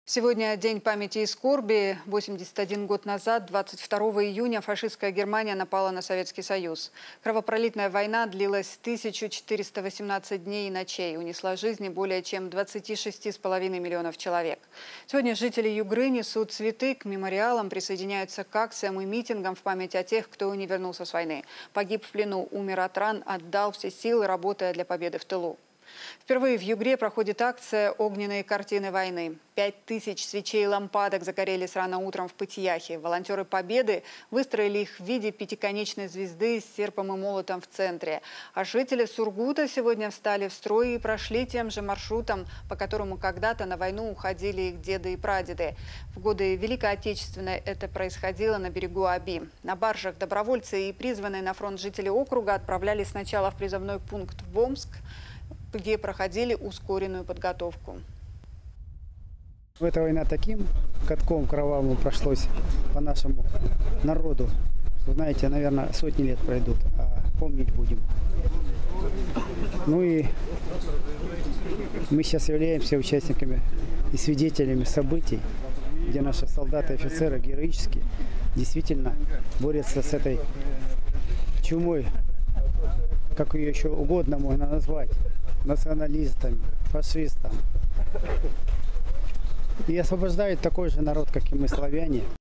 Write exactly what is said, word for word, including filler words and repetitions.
Сегодня день памяти и скорби. восемьдесят один год назад, двадцать второго июня, фашистская Германия напала на Советский Союз. Кровопролитная война длилась тысячу четыреста восемнадцать дней и ночей, унесла жизни более чем двадцати шести с половиной миллионов человек. Сегодня жители Югры несут цветы к мемориалам, присоединяются к акциям и митингам в память о тех, кто не вернулся с войны. Погиб в плену, умер от ран, отдал все силы, работая для победы в тылу. Впервые в Югре проходит акция «Огненные картины войны». Пять тысяч свечей и лампадок загорелись рано утром в Пытьяхе. Волонтеры Победы выстроили их в виде пятиконечной звезды с серпом и молотом в центре. А жители Сургута сегодня встали в строй и прошли тем же маршрутом, по которому когда-то на войну уходили их деды и прадеды. В годы Великой Отечественной это происходило на берегу Оби. На баржах добровольцы и призванные на фронт жители округа отправлялись сначала в призывной пункт в Омск, где проходили ускоренную подготовку. Эта война таким катком кровавым прошлось по нашему народу, что, знаете, наверное, сотни лет пройдут, а помнить будем. Ну и мы сейчас являемся участниками и свидетелями событий, где наши солдаты и офицеры героически действительно борются с этой чумой, как ее еще угодно можно назвать, националистами, фашистами. И освобождают такой же народ, как и мы, славяне.